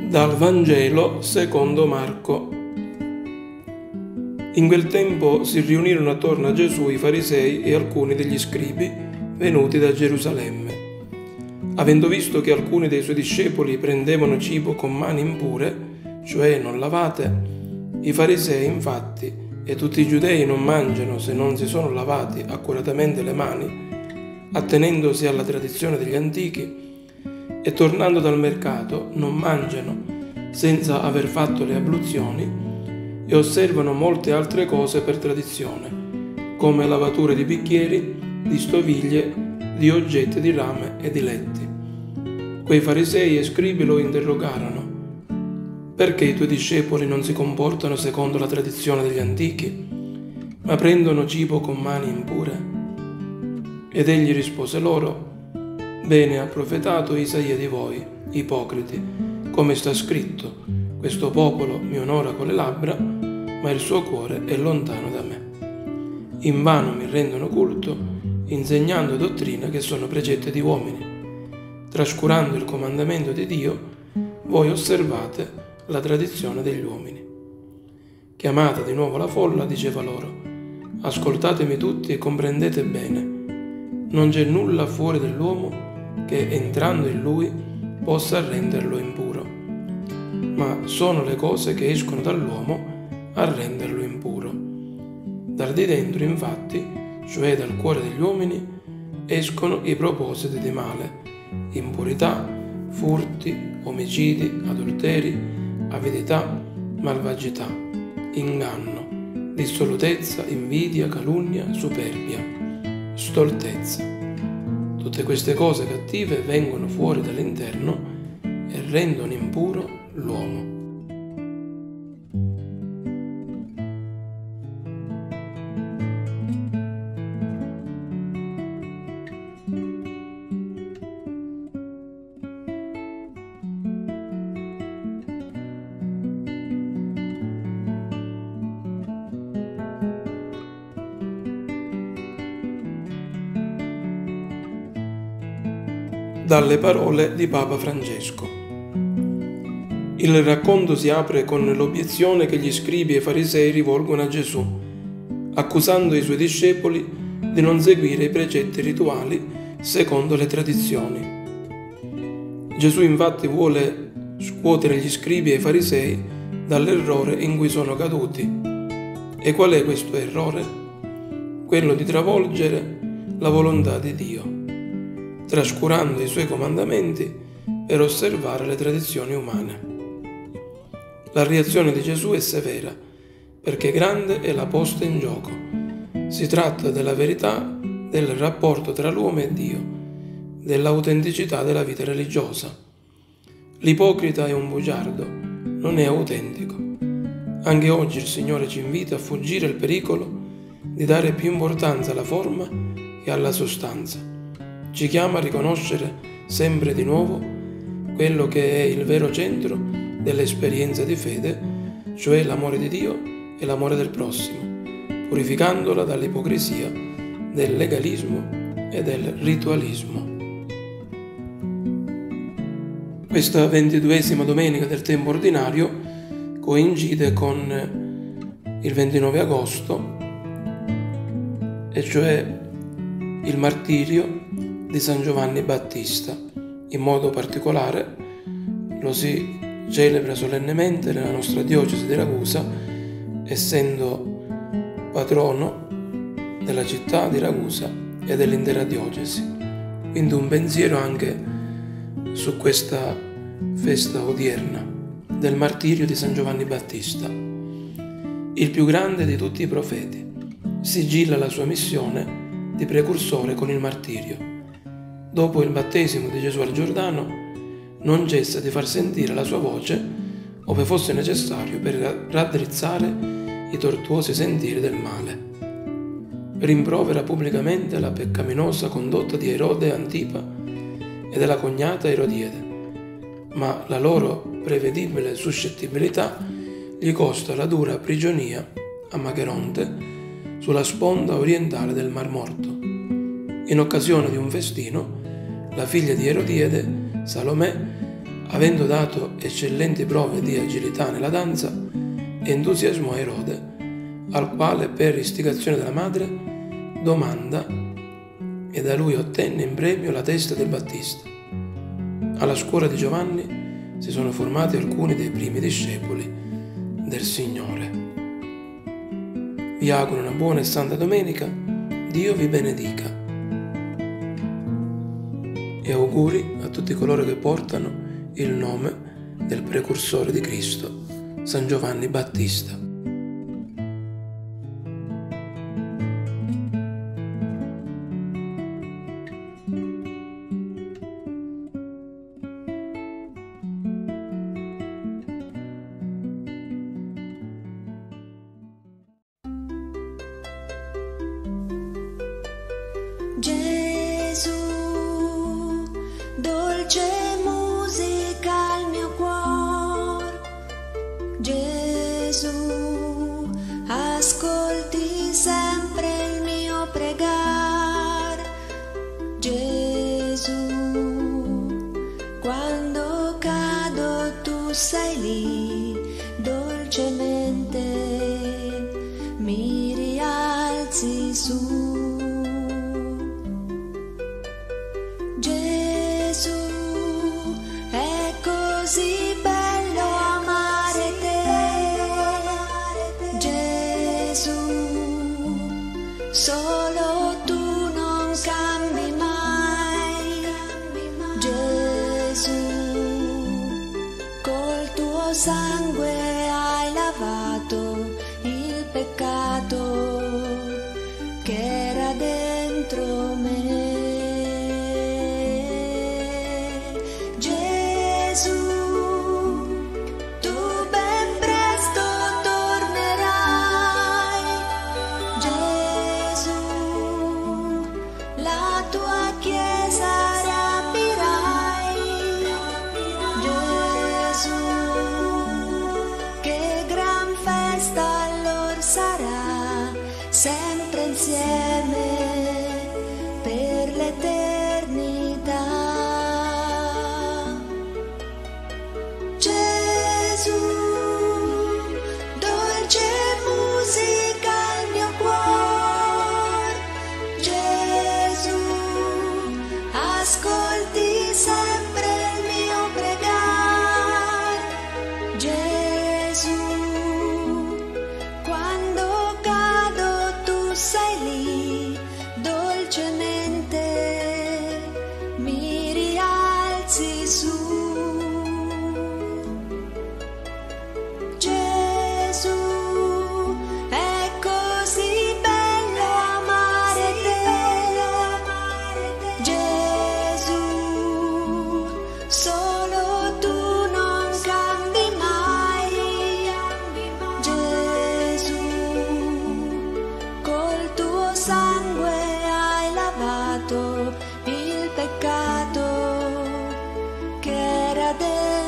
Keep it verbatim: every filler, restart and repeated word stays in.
Dal Vangelo secondo Marco. In quel tempo si riunirono attorno a Gesù i farisei e alcuni degli scribi venuti da Gerusalemme. Avendo visto che alcuni dei suoi discepoli prendevano cibo con mani impure, cioè non lavate, i farisei infatti e tutti i giudei non mangiano se non si sono lavati accuratamente le mani, attenendosi alla tradizione degli antichi, e tornando dal mercato non mangiano senza aver fatto le abluzioni e osservano molte altre cose per tradizione, come lavature di bicchieri, di stoviglie, di oggetti di rame e di letti. Quei farisei e scribi lo interrogarono: perché i tuoi discepoli non si comportano secondo la tradizione degli antichi, ma prendono cibo con mani impure? Ed egli rispose loro: bene ha profetato Isaia di voi, ipocriti, come sta scritto: questo popolo mi onora con le labbra, ma il suo cuore è lontano da me. Invano mi rendono culto, insegnando dottrine che sono precetti di uomini. Trascurando il comandamento di Dio, voi osservate la tradizione degli uomini. Chiamata di nuovo la folla, diceva loro: ascoltatemi tutti e comprendete bene. Non c'è nulla fuori dell'uomo che, entrando in lui, possa renderlo impuro, ma sono le cose che escono dall'uomo a renderlo impuro. Dal di dentro, infatti, cioè dal cuore degli uomini, escono i propositi di male, impurità, furti, omicidi, adulteri, avidità, malvagità, inganno, dissolutezza, invidia, calunnia, superbia, stoltezza. Tutte queste cose cattive vengono fuori dall'interno e rendono impuro l'uomo. Dalle parole di Papa Francesco. Il racconto si apre con l'obiezione che gli scribi e i farisei rivolgono a Gesù, accusando i suoi discepoli di non seguire i precetti rituali secondo le tradizioni. Gesù infatti vuole scuotere gli scribi e i farisei dall'errore in cui sono caduti. E qual è questo errore? Quello di travolgere la volontà di Dio, trascurando i suoi comandamenti per osservare le tradizioni umane. La reazione di Gesù è severa, perché grande è la posta in gioco. Si tratta della verità del rapporto tra l'uomo e Dio, dell'autenticità della vita religiosa. L'ipocrita è un bugiardo, non è autentico. Anche oggi il Signore ci invita a fuggire il pericolo di dare più importanza alla forma che alla sostanza. Ci chiama a riconoscere sempre di nuovo quello che è il vero centro dell'esperienza di fede, cioè l'amore di Dio e l'amore del prossimo, purificandola dall'ipocrisia, del legalismo e del ritualismo. Questa ventiduesima domenica del tempo ordinario coincide con il ventinove agosto, e cioè il martirio di San Giovanni Battista. In modo particolare lo si celebra solennemente nella nostra diocesi di Ragusa, essendo patrono della città di Ragusa e dell'intera diocesi. Quindi un pensiero anche su questa festa odierna del martirio di San Giovanni Battista. Il più grande di tutti i profeti sigilla la sua missione di precursore con il martirio. Dopo il battesimo di Gesù al Giordano, non cessa di far sentire la sua voce, ove fosse necessario, per raddrizzare i tortuosi sentieri del male. Rimprovera pubblicamente la peccaminosa condotta di Erode Antipa e della cognata Erodiade, ma la loro prevedibile suscettibilità gli costa la dura prigionia a Macheronte, sulla sponda orientale del Mar Morto. In occasione di un festino, la figlia di Erodiade, Salomè, Avendo dato eccellenti prove di agilità nella danza, entusiasmò Erode, al quale per istigazione della madre domanda e da lui ottenne in premio la testa del Battista. Alla scuola di Giovanni si sono formati alcuni dei primi discepoli del Signore. Vi auguro una buona e santa domenica, Dio vi benedica. E auguri a tutti coloro che portano il nome del precursore di Cristo, San Giovanni Battista. Gesù, dolce musica al mio cuore. Gesù, ascolti sempre il mio pregare. Gesù, quando cado tu sei lì, dolcemente mi rialzi su. Gesù, è così bello amare te. Gesù, solo tu non cambi mai. Gesù, col tuo sangue hai lavato il peccato che era dentro me. Gesù, tu ben presto tornerai. Gesù, la tua chiesa riaprirai. Gesù, che gran festa allora sarà, sempre insieme per l'eternità. Gesù, dolce musica al mio cuore. Gesù, ascolti sempre il mio pregare. Gesù, quando cado tu sei lì, dolcemente mi rialzi su. Gesù, è così bello amare te. Gesù, solo tu non cambi mai. Gesù, col tuo sangue hai lavato il peccato che era dentro